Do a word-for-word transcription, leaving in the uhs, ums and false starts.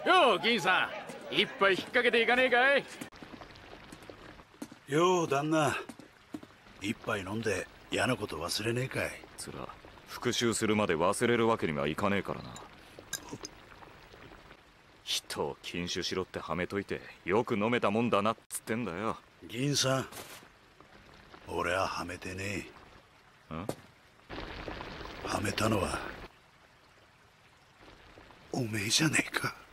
よう銀さん、一杯引っ掛けていかねえかい。 よう旦那、一杯飲んで嫌なこと忘れねえかい。 つら、復讐するまで忘れるわけにはいかねえからな。人を禁酒しろってはめといてよく飲めたもんだなっつってんだよ。 銀さん、俺ははめてねえ。 ん？ はめたのはおめえじゃねえか。